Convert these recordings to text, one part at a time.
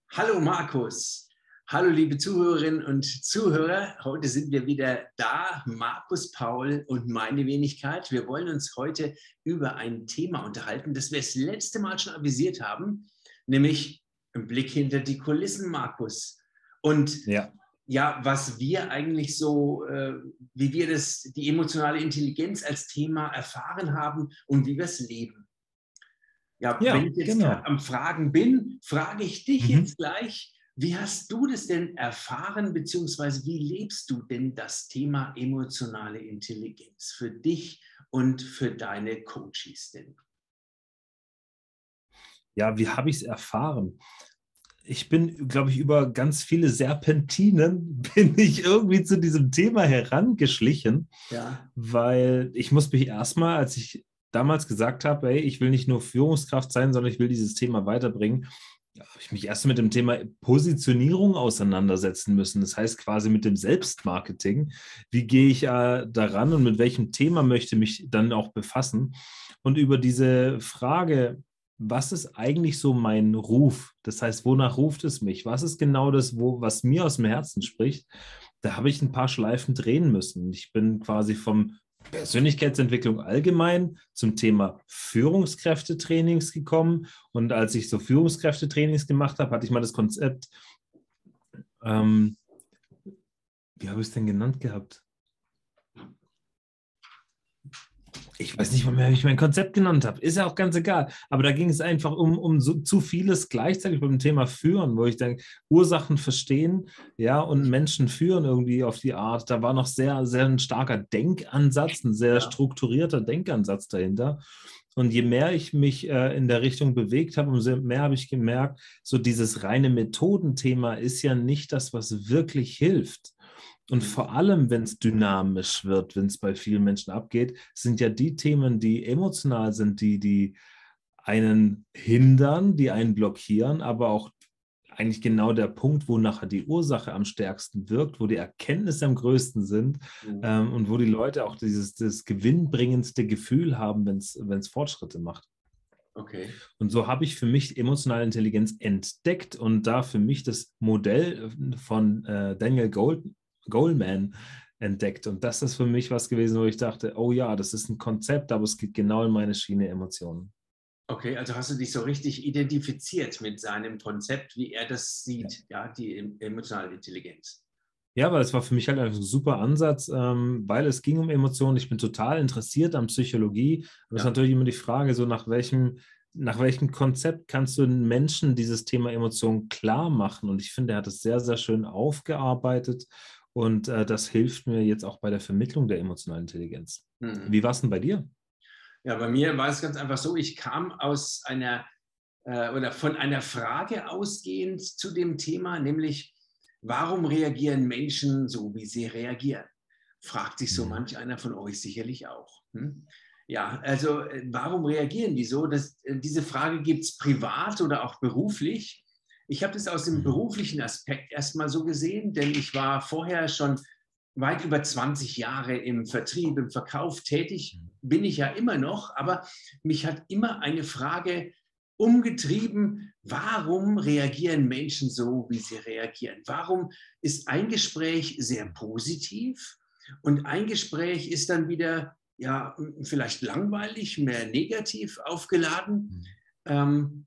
Hallo Markus, hallo liebe Zuhörerinnen und Zuhörer. Heute sind wir wieder da, Markus, Paul und meine Wenigkeit. Wir wollen uns heute über ein Thema unterhalten, das wir das letzte Mal schon avisiert haben, nämlich ein Blick hinter die Kulissen, Markus. Und Ja, ja, was wir eigentlich so, wie wir die emotionale Intelligenz als Thema erfahren haben und wie wir es leben. Ja, wenn ja, ich jetzt gerade genau. am Fragen bin, frage ich dich Mhm. jetzt gleich, wie hast du das denn erfahren, beziehungsweise wie lebst du denn das Thema emotionale Intelligenz für dich und für deine Coaches denn? Ja, wie habe ich es erfahren? Ich bin, glaube ich, über ganz viele Serpentinen bin ich irgendwie zu diesem Thema herangeschlichen, Ja, weil ich muss mich erstmal, als ich damals gesagt habe, hey, ich will nicht nur Führungskraft sein, sondern ich will dieses Thema weiterbringen, ja, habe ich mich erst mit dem Thema Positionierung auseinandersetzen müssen. Das heißt quasi mit dem Selbstmarketing. Wie gehe ich daran und mit welchem Thema möchte ich mich dann auch befassen? Und über diese Frage, was ist eigentlich so mein Ruf? Das heißt, wonach ruft es mich? Was ist genau das, was mir aus dem Herzen spricht? Da habe ich ein paar Schleifen drehen müssen. Ich bin quasi vom Persönlichkeitsentwicklung allgemein zum Thema Führungskräftetrainings gekommen. Und als ich so Führungskräftetrainings gemacht habe, hatte ich mal das Konzept, ähm, wie habe ich es denn genannt gehabt? Ich weiß nicht mal mehr, wie ich mein Konzept genannt habe. Ist ja auch ganz egal. Aber da ging es einfach um so, zu vieles gleichzeitig beim Thema Führen, wo ich denke, Ursachen verstehen, ja, und Menschen führen irgendwie auf die Art. Da war noch sehr, sehr ein starker Denkansatz, ein sehr ja. strukturierter Denkansatz dahinter. Und je mehr ich mich in der Richtung bewegt habe, umso mehr habe ich gemerkt, so dieses reine Methodenthema ist ja nicht das, was wirklich hilft. Und vor allem, wenn es dynamisch wird, wenn es bei vielen Menschen abgeht, sind ja die Themen, die emotional sind, die einen hindern, die einen blockieren, aber auch eigentlich genau der Punkt, wo nachher die Ursache am stärksten wirkt, wo die Erkenntnisse am größten sind Mhm. und wo die Leute auch das gewinnbringendste Gefühl haben, wenn es Fortschritte macht. Okay. Und so habe ich für mich emotionale Intelligenz entdeckt und da für mich das Modell von Daniel Goleman entdeckt. Und das ist für mich was gewesen, wo ich dachte, oh ja, das ist ein Konzept, aber es geht genau in meine Schiene Emotionen. Okay, also hast du dich so richtig identifiziert mit seinem Konzept, wie er das Ja. sieht, ja, die emotionale Intelligenz. Ja, weil es war für mich halt einfach ein super Ansatz, weil es ging um Emotionen. Ich bin total interessiert an Psychologie, aber es ist Ja. natürlich immer die Frage, so nach welchem Konzept kannst du den Menschen dieses Thema Emotionen klar machen? Und ich finde, er hat es sehr, sehr schön aufgearbeitet und das hilft mir jetzt auch bei der Vermittlung der emotionalen Intelligenz. Mhm. Wie war es denn bei dir? Ja, bei mir war es ganz einfach so, ich kam aus einer oder von einer Frage ausgehend zu dem Thema, nämlich, warum reagieren Menschen so, wie sie reagieren? Fragt sich so Mhm. manch einer von euch sicherlich auch. Hm? Ja, also warum reagieren die so? Diese Frage gibt es privat oder auch beruflich. Ich habe das aus dem Mhm. beruflichen Aspekt erstmal so gesehen, denn ich war vorher schon weit über 20 Jahre im Vertrieb, im Verkauf tätig, bin ich ja immer noch, aber mich hat immer eine Frage umgetrieben, warum reagieren Menschen so, wie sie reagieren? Warum ist ein Gespräch sehr positiv und ein Gespräch ist dann wieder ja, vielleicht langweilig, mehr negativ aufgeladen? Mhm. Ähm,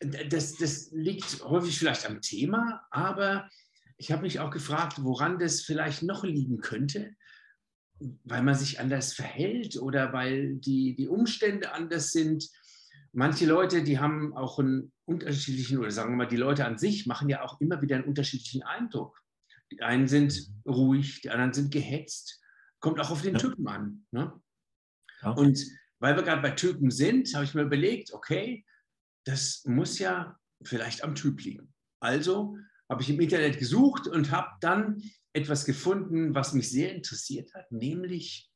das liegt häufig vielleicht am Thema, aber ich habe mich auch gefragt, woran das vielleicht noch liegen könnte, weil man sich anders verhält oder weil die Umstände anders sind. Manche Leute, die haben auch einen unterschiedlichen, oder sagen wir mal, die Leute an sich machen ja auch immer wieder einen unterschiedlichen Eindruck. Die einen sind Mhm. ruhig, die anderen sind gehetzt. Kommt auch auf den Ja, Typen an. Ne? ja. Und weil wir gerade bei Typen sind, habe ich mir überlegt, okay, das muss ja vielleicht am Typ liegen. Also habe ich im Internet gesucht und habe dann etwas gefunden, was mich sehr interessiert hat, nämlich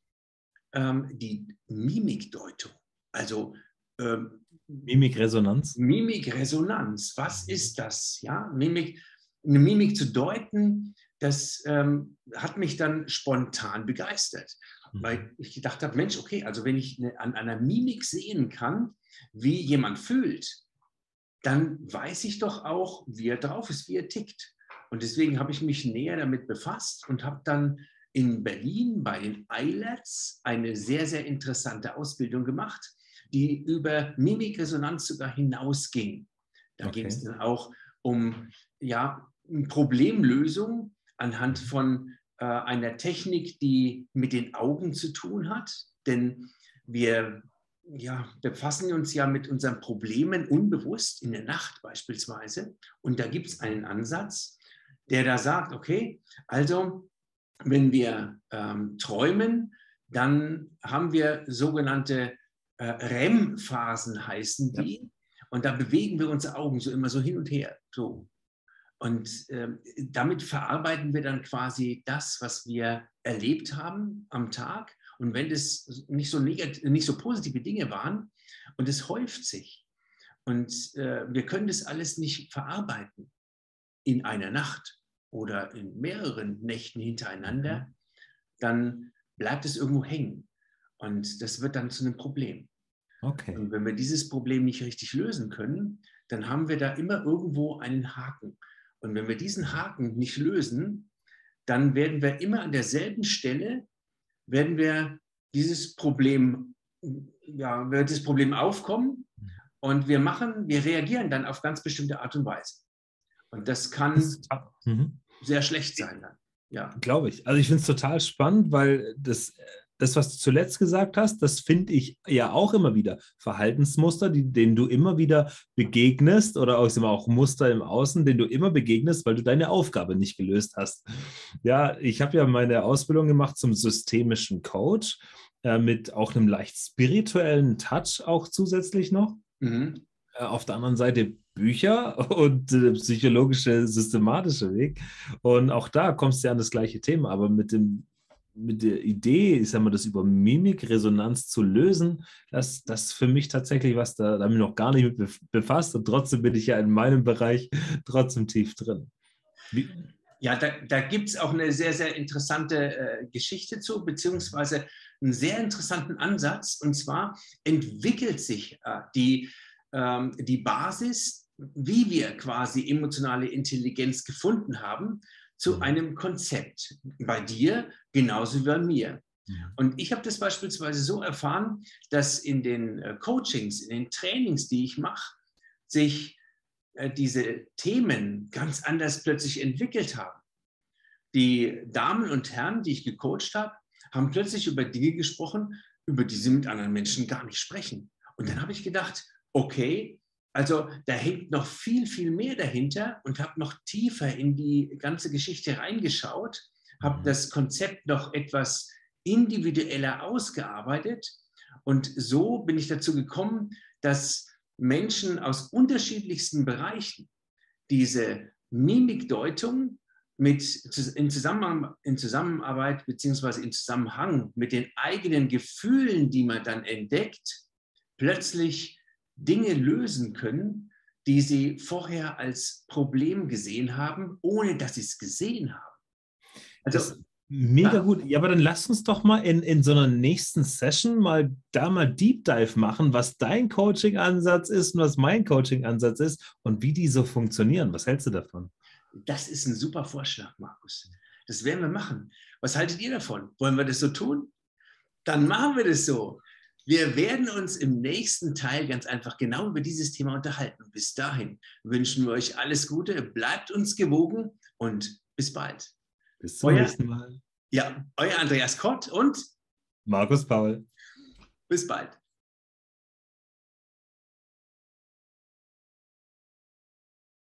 die Mimikdeutung. Also ähm, Mimikresonanz. Mimikresonanz. Was Mhm. ist das? Ja, eine Mimik zu deuten, das hat mich dann spontan begeistert, Mhm. weil ich gedacht habe, Mensch, okay, also wenn ich an einer Mimik sehen kann, wie jemand fühlt, dann weiß ich doch auch, wie er drauf ist, wie er tickt. Und deswegen habe ich mich näher damit befasst und habe dann in Berlin bei den ILADS eine sehr, sehr interessante Ausbildung gemacht, die über Mimikresonanz sogar hinausging. Da ging es dann auch um Problemlösung anhand von einer Technik, die mit den Augen zu tun hat. Denn wir befassen uns ja mit unseren Problemen unbewusst, in der Nacht beispielsweise. Und da gibt es einen Ansatz, der da sagt, okay, also wenn wir träumen, dann haben wir sogenannte REM-Phasen, heißen die. Ja. Und da bewegen wir unsere Augen so immer so hin und her. So. Und damit verarbeiten wir dann quasi das, was wir erlebt haben am Tag. Und wenn das nicht so positive Dinge waren und es häuft sich und wir können das alles nicht verarbeiten in einer Nacht oder in mehreren Nächten hintereinander, dann bleibt es irgendwo hängen. Und das wird dann zu einem Problem. Okay. Und wenn wir dieses Problem nicht richtig lösen können, dann haben wir da immer irgendwo einen Haken. Und wenn wir diesen Haken nicht lösen, dann werden wir immer an derselben Stelle, werden wir dieses Problem, wird das Problem aufkommen und wir reagieren dann auf ganz bestimmte Art und Weise. Und das kann sehr schlecht sein dann. Ja. Glaube ich. Also ich finde es total spannend, weil das, was du zuletzt gesagt hast, das finde ich ja auch immer wieder. Verhaltensmuster, denen du immer wieder begegnest oder auch Muster im Außen, denen du immer begegnest, weil du deine Aufgabe nicht gelöst hast. Ja, ich habe ja meine Ausbildung gemacht zum systemischen Coach mit auch einem leicht spirituellen Touch auch zusätzlich noch. Mhm. Auf der anderen Seite Bücher und psychologische, systematische Weg. Und auch da kommst du ja an das gleiche Thema, aber mit der Idee, ich sag mal, das über Mimikresonanz zu lösen, das für mich tatsächlich was, da habe ich noch gar nicht mit befasst und trotzdem bin ich ja in meinem Bereich trotzdem tief drin. Ja, da gibt es auch eine sehr, sehr interessante Geschichte zu, beziehungsweise einen sehr interessanten Ansatz. Und zwar entwickelt sich die Basis, wie wir quasi emotionale Intelligenz gefunden haben, zu einem Konzept. Bei dir genauso wie bei mir. Und ich habe das beispielsweise so erfahren, dass in den Coachings, in den Trainings, die ich mache, sich diese Themen ganz anders plötzlich entwickelt haben. Die Damen und Herren, die ich gecoacht habe, haben plötzlich über Dinge gesprochen, über die sie mit anderen Menschen gar nicht sprechen. Und dann habe ich gedacht, okay, also da hängt noch viel, viel mehr dahinter und habe noch tiefer in die ganze Geschichte reingeschaut, habe das Konzept noch etwas individueller ausgearbeitet und so bin ich dazu gekommen, dass Menschen aus unterschiedlichsten Bereichen diese Mimikdeutung in Zusammenarbeit bzw. in Zusammenhang mit den eigenen Gefühlen, die man dann entdeckt, plötzlich Dinge lösen können, die sie vorher als Problem gesehen haben, ohne dass sie es gesehen haben. Also, mega gut. Ja, aber dann lass uns doch mal in so einer nächsten Session mal Deep Dive machen, was dein Coaching-Ansatz ist und was mein Coaching-Ansatz ist und wie die so funktionieren. Was hältst du davon? Das ist ein super Vorschlag, Markus. Das werden wir machen. Was haltet ihr davon? Wollen wir das so tun? Dann machen wir das so. Wir werden uns im nächsten Teil ganz einfach genau über dieses Thema unterhalten. Bis dahin wünschen wir euch alles Gute, bleibt uns gewogen und bis bald. Bis zum nächsten Mal. Ja, euer Andreas Kott und Markus Paul. Bis bald.